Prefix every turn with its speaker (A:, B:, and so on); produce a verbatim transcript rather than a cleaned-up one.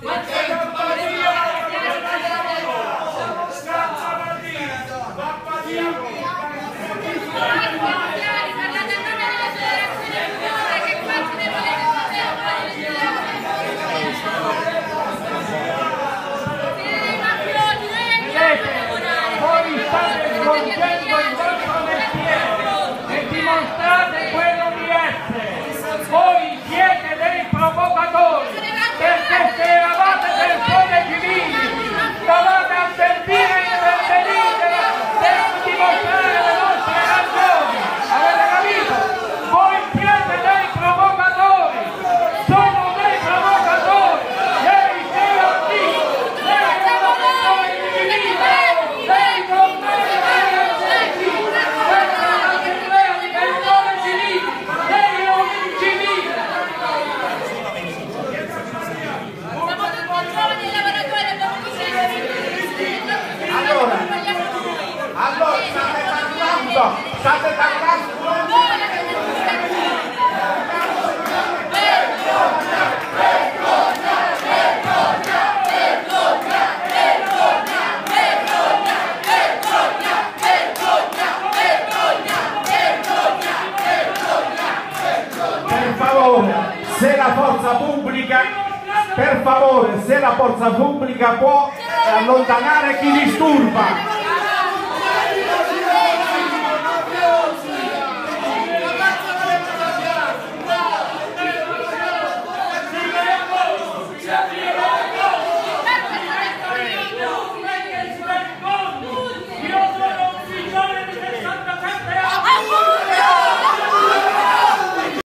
A: Voi siete dei provocatori, perché se eravate persone civili dovete avvertire e intervenire per dimostrare le vostre ragioni, avete capito? Voi siete dei provocatori, sono dei provocatori, lei sia qui, lei è una persona civile, lei non deve avere accessi, questa è un'assemblea di persone civili, lei è un incivile.
B: Allora, allora state parlando, state parlando. Per favore, se la forza pubblica, per favore, se la forza pubblica può allontanare chi disturba.